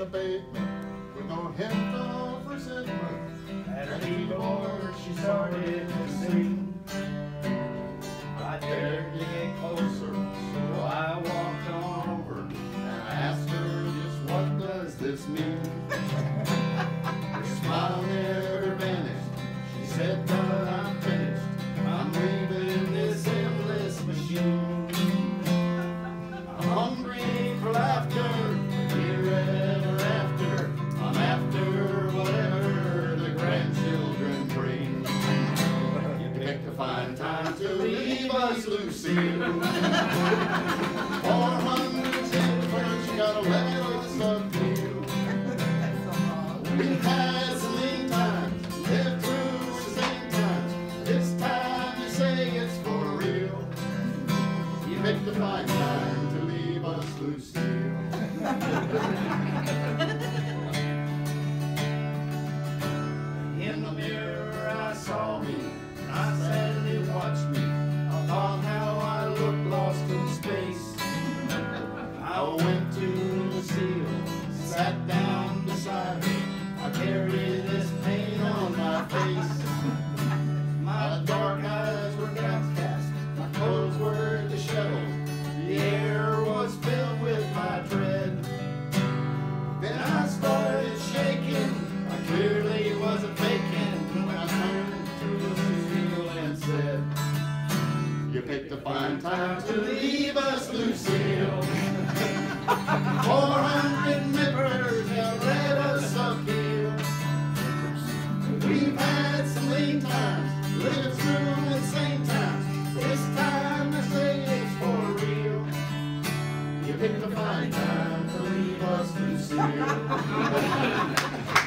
abatement, with no hint of resentment. At her keyboard she started to sing. I dared to get closer, so I walked on over And I asked her just what does this mean? Her smile never vanished. She said, but I'm finished. I'm leaving this endless machine. I'm hungry for laughter, here ever after. I'm after whatever the grandchildren bring. You picked a fine time to leave us, Lucille. 400 zippers, you gotta let us uphill. We've had some lean times, lived through the same times. This time you say it's for real. You picked a fine time to leave us, Lucille. In the mirror I saw me, I sadly watched me. I thought how I looked lost in space. I went to Lucille, sat down beside her. I carried this pain on my face. My dark eyes were downcast, my clothes were disheveled. The air was filled with my dread. Then I started shaking, I clearly wasn't faking when I turned to Lucille and said, you picked a fine time to leave us, Lucille. 400 nippers have led us uphill. We've had some lean times, lived through insane times. This time I say it's for real. You picked a fine time to leave us, Lucille.